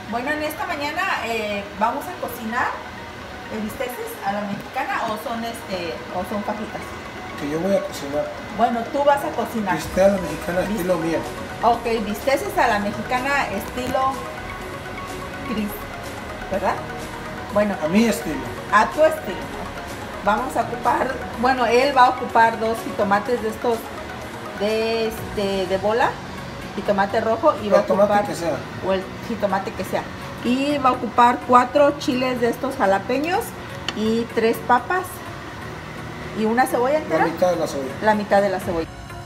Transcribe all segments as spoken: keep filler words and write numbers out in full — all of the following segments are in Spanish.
Bueno, en esta mañana eh, vamos a cocinar bisteces a la mexicana o son este o son fajitas. Que yo voy a cocinar. Bueno, tú vas a cocinar. Bistec a la mexicana Bist estilo mía. Ok, bisteces a la mexicana estilo Cris, ¿verdad? Bueno. A mi estilo. A tu estilo. Vamos a ocupar, bueno, él va a ocupar dos jitomates de estos de este de bola, jitomate rojo y va a ocupar que sea. o el jitomate que sea. Y va a ocupar cuatro chiles de estos jalapeños y tres papas y una cebolla entera. La mitad de la cebolla. La mitad de la cebolla.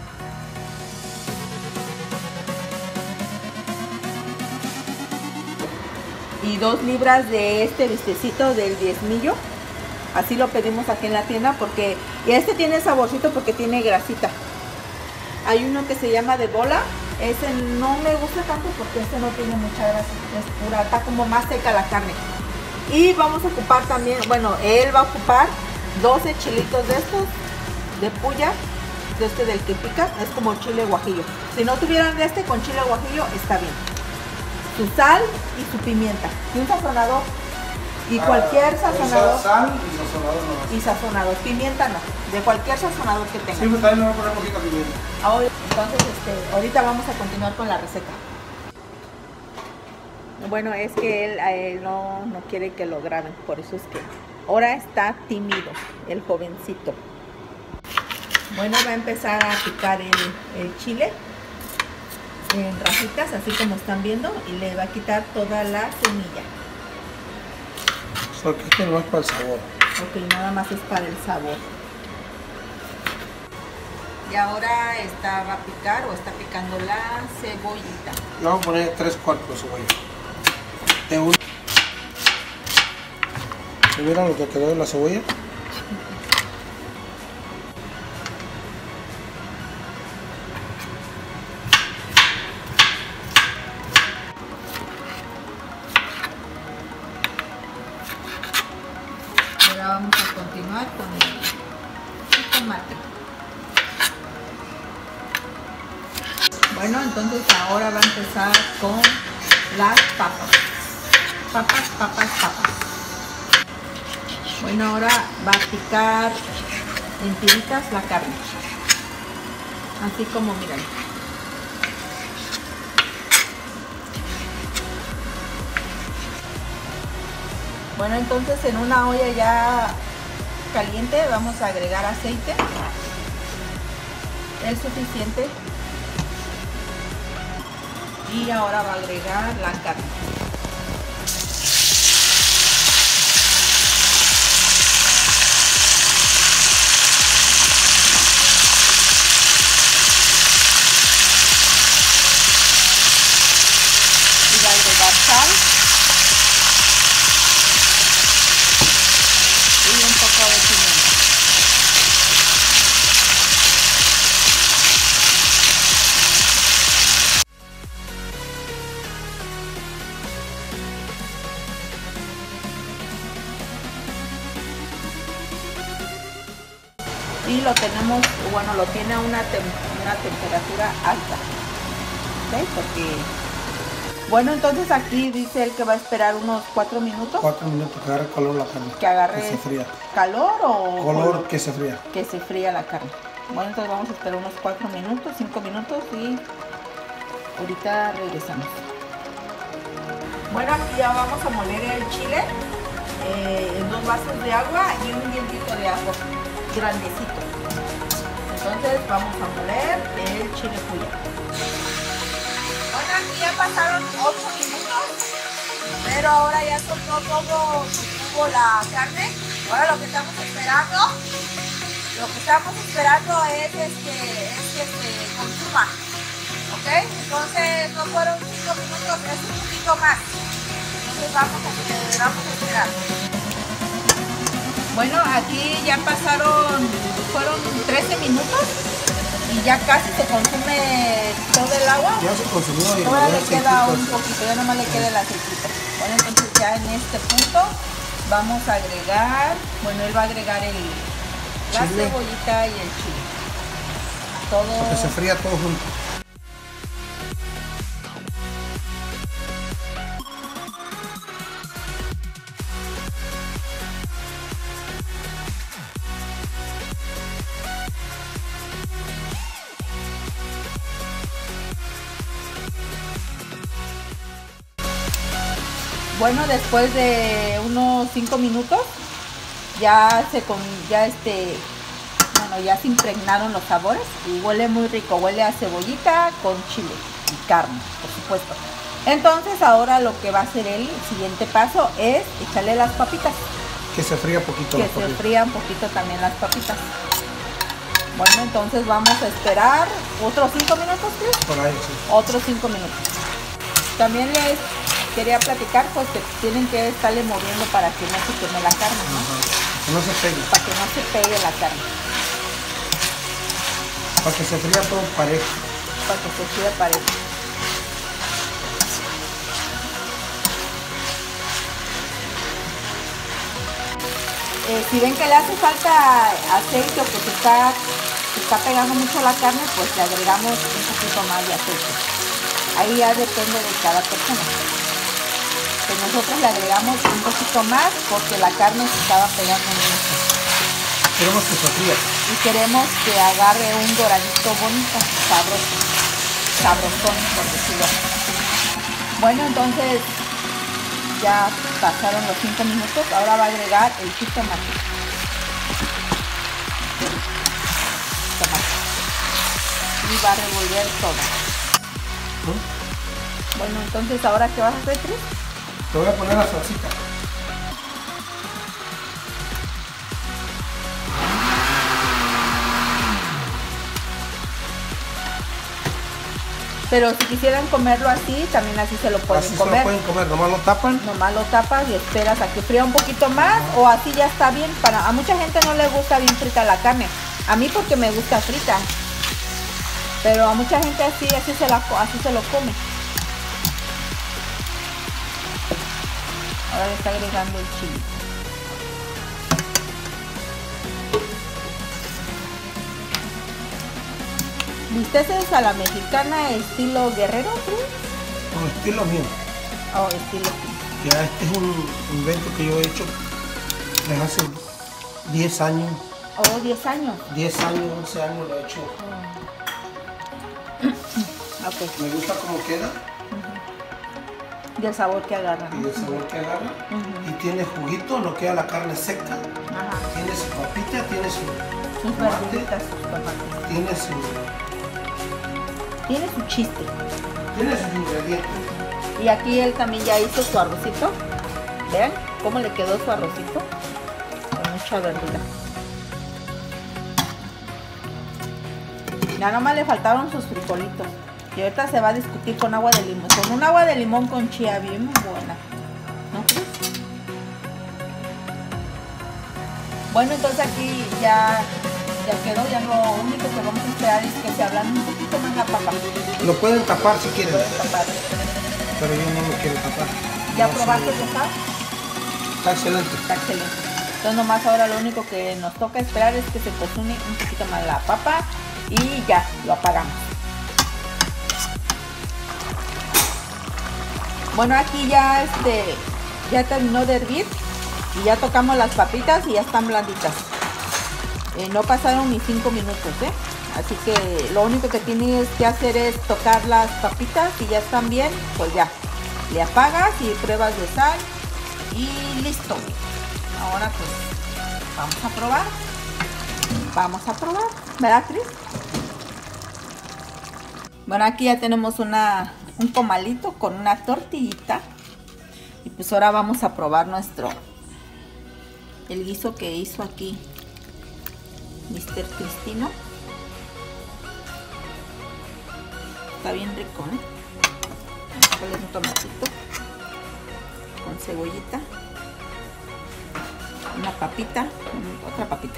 Y dos libras de este bistecito del diezmillo. Así lo pedimos aquí en la tienda porque y este tiene saborcito porque tiene grasita. Hay uno que se llama de bola. Ese no me gusta tanto porque este no tiene mucha grasa, es pura, está como más seca la carne. Y vamos a ocupar también, bueno, él va a ocupar doce chilitos de estos, de puya, de este del que pica, es como chile guajillo. Si no tuvieran de este con chile guajillo, está bien. Su sal y su pimienta, y un sazonador. Y cualquier ah, sazonador. Sal y sazonador nomás. Y sazonador, pimienta no, de cualquier sazonador que tenga. Sí, pues también le voy a poner poquita pimienta. Ahora, entonces, este, ahorita vamos a continuar con la receta. Bueno, es que él, a él no, no quiere que lo graben, por eso es que ahora está tímido, el jovencito. Bueno, va a empezar a picar el, el chile en rajitas, así como están viendo, y le va a quitar toda la semilla. Porque este no es para el sabor. Ok, nada más es para el sabor. Y ahora está, va a picar o está picando la cebollita. Le vamos a poner tres cuartos de cebolla. De uno. ¿Vieron lo que quedó de la cebolla? Ahora vamos a continuar con el tomate. Bueno, entonces ahora va a empezar con las papas. Papas, papas, papas. Bueno, ahora va a picar en tiritas la carne. Así como miren. Bueno, entonces en una olla ya caliente vamos a agregar aceite. Es suficiente. Y ahora va a agregar la carne. Y va a agregar sal. Y un poco de pimienta. Y lo tenemos, bueno, lo tiene a una, tem una temperatura alta. ¿Ok? Porque, bueno, entonces aquí dice él que va a esperar unos cuatro minutos. Cuatro minutos que agarre calor la carne. Que agarre que se fría. calor o color, color que se fría. Que se fría la carne. Bueno, entonces vamos a esperar unos cuatro minutos, cinco minutos y ahorita regresamos. Bueno, aquí ya vamos a moler el chile eh, en dos vasos de agua y un dientito de ajo grandecito. Entonces vamos a moler el chile puya. Bueno, aquí ya pasaron ocho minutos, pero ahora ya soltó todo jugo la carne. Ahora lo que estamos esperando, lo que estamos esperando es, este, es que se consuma. ¿Ok? Entonces no fueron cinco minutos, es un poquito más. Entonces vamos a, vamos a esperar. Bueno, aquí ya pasaron, fueron trece minutos y ya casi se consume todo el agua. Ya se consumió y ahora le queda un poquito, ya nomás le queda el aceitito. Bueno, entonces ya en este punto vamos a agregar, bueno, él va a agregar el, la chile. cebollita y el chile. Todo. Que se fría todo junto. Bueno, después de unos cinco minutos ya se con ya este bueno ya se impregnaron los sabores y huele muy rico, huele a cebollita con chile y carne, por supuesto. Entonces ahora lo que va a ser el siguiente paso es echarle las papitas. Que se fría poquito. Que se fría un poquito también las papitas. Bueno, entonces vamos a esperar otros cinco minutos, ¿crees? Por ahí, sí. Otros cinco minutos. También les quería platicar, pues que tienen que estarle moviendo para que no se queme la carne, ¿no? Para que no se pegue. Para que no se pegue la carne. Para que se fría todo parejo. Para que se fría parejo. Eh, si ven que le hace falta aceite o que se está, se está pegando mucho la carne, pues le agregamos un poquito más de aceite. Ahí ya depende de cada persona. Pues nosotros le agregamos un poquito más porque la carne se estaba pegando mucho. Queremos que se fría. Y queremos que agarre un doradito bonito, sabroso, sabrosón, por decirlo. Bueno, entonces ya pasaron los cinco minutos, ahora va a agregar el jitomate. Tomate. Y va a revolver todo. ¿Mm? Bueno, entonces ahora ¿qué vas a hacer, Cris? Te voy a poner la salsita. Pero si quisieran comerlo así, también así se lo pueden así comer. Se lo pueden comer, nomás lo tapan. Nomás lo tapas y esperas a que fría un poquito más, uh-huh. O así ya está bien. Para, a mucha gente no le gusta bien frita la carne. A mí porque me gusta frita. Pero a mucha gente así, así se, la, así se lo come. Ahora le está agregando el chile. ¿Bisteces a la mexicana estilo guerrero, creo? No, estilo mío. Oh, estilo mío. Ya este es un invento que yo he hecho desde hace diez años. Oh, diez años. diez años, once años lo he hecho. Oh. Okay. Me gusta cómo queda. Uh-huh. Y el sabor que agarra. Y el sabor que agarra. Uh-huh. Y tiene juguito, no queda la carne seca. Uh-huh. Tiene su papita, tiene su sus verduritas, sus tomates. Tiene su... Tiene su chiste. Tiene sus ingredientes. Y aquí él también ya hizo su arrocito. Vean cómo le quedó su arrocito. Con mucha verdura. Ya nomás le faltaron sus frijolitos. Y ahorita se va a discutir con agua de limón. Con un agua de limón con chía bien buena. ¿No crees? Bueno, entonces aquí ya... Ya quedó, ya lo único que vamos a esperar es que se ablande un poquito más la papa. Lo pueden tapar si quieren. Pueden tapar. Pero yo no lo quiero tapar. ¿Ya no, probaste sí. que está? Está excelente. Está excelente. Entonces nomás ahora lo único que nos toca esperar es que se cocine un poquito más la papa y ya, lo apagamos. Bueno, aquí ya este ya terminó de hervir y ya tocamos las papitas y ya están blanditas. Eh, no pasaron ni cinco minutos, ¿eh? Así que lo único que tienes que hacer es tocar las papitas y ya están bien, pues ya. Le apagas y pruebas de sal y listo. Ahora pues vamos a probar. Vamos a probar, ¿verdad, Cris? Bueno, aquí ya tenemos una, un comalito con una tortillita. Y pues ahora vamos a probar nuestro, el guiso que hizo aquí mister Cristino. Está bien rico, ¿eh? Vamos a un tomatito con cebollita, una papita, otra papita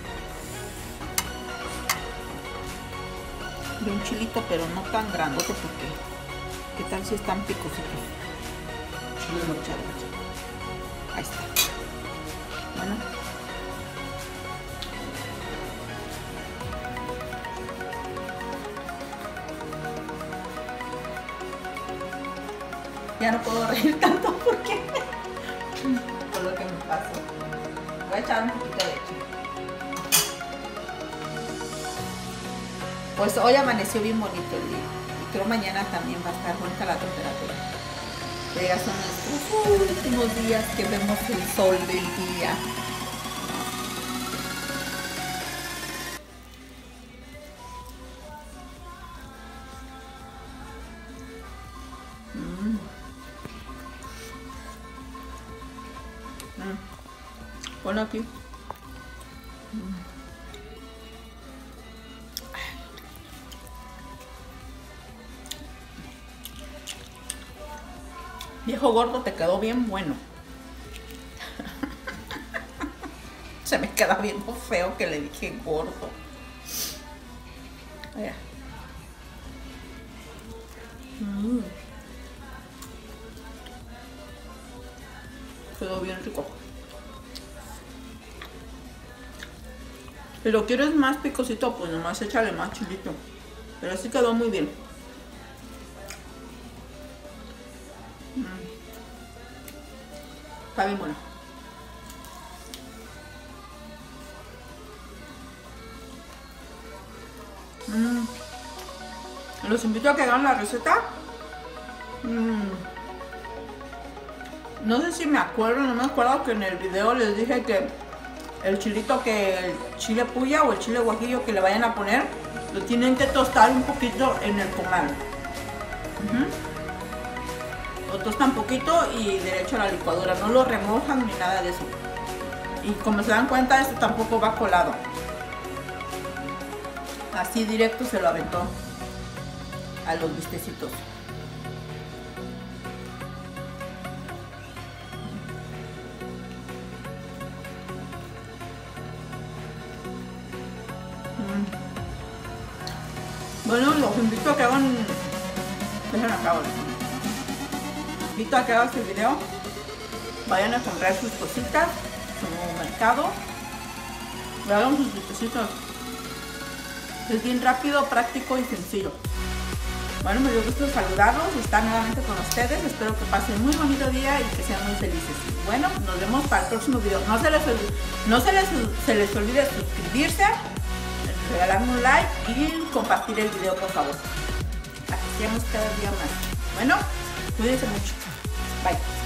y un chilito, pero no tan grandote porque qué tal si están picositos. Chile mozzarella. Ahí está. Bueno. Ya no puedo reír tanto porque por lo que me pasó. Voy a echar un poquito de leche. Pues hoy amaneció bien bonito el día. Y creo mañana también va a estar bonita la temperatura. Ya son nuestros últimos días que vemos el sol del día. Mm. Mm. Ponlo aquí. Mm. Viejo gordo, te quedó bien bueno. Se me queda viendo feo que le dije gordo. Mira. Mm. Quedó bien rico. Si lo quieres más picosito, pues nomás échale más chilito. Pero así quedó muy bien. Mm. Está bien bueno. Mm. Los invito a que hagan la receta. Mm. No sé si me acuerdo, no me acuerdo que en el video les dije que el chilito, que el chile puya o el chile guajillo que le vayan a poner, lo tienen que tostar un poquito en el comal. Uh-huh. Lo tostan poquito y derecho a la licuadora, no lo remojan ni nada de eso. Y como se dan cuenta, esto tampoco va colado. Así directo se lo aventó a los bistecitos. Bueno, los invito a que hagan... Dejen acá ahora. Los invito a que hagan este video. Vayan a comprar sus cositas, su mercado. Y hagan sus bistecitos. Es bien rápido, práctico y sencillo. Bueno, me dio gusto saludarlos y estar nuevamente con ustedes. Espero que pasen muy bonito día y que sean muy felices. Bueno, nos vemos para el próximo video. No se les, no se les, se les olvide suscribirse, regalarme un like y compartir el video, por favor. Así seamos cada día más. Bueno, cuídense mucho. Bye.